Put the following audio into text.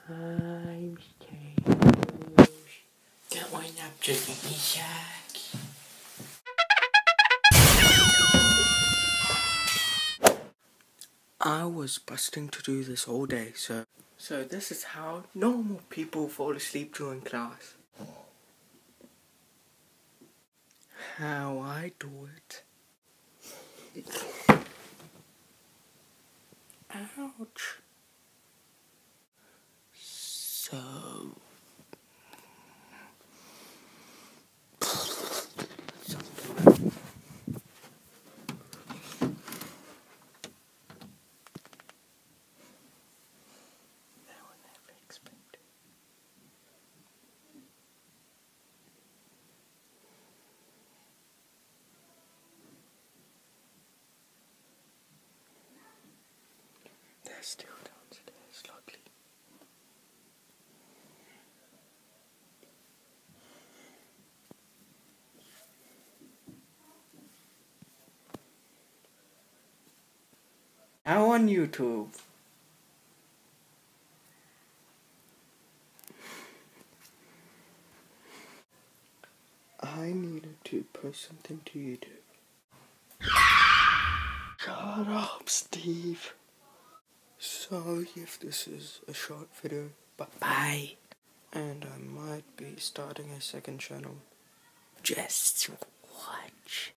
I'm staying. Going up to the shack. I was busting to do this all day, so this is how normal people fall asleep during class. How I do it. Ouch. So they're still downstairs, luckily. Now on YouTube. I needed to post something to YouTube. Shut up, Steve. Sorry if this is a short video, but bye. And I might be starting a second channel. Just watch.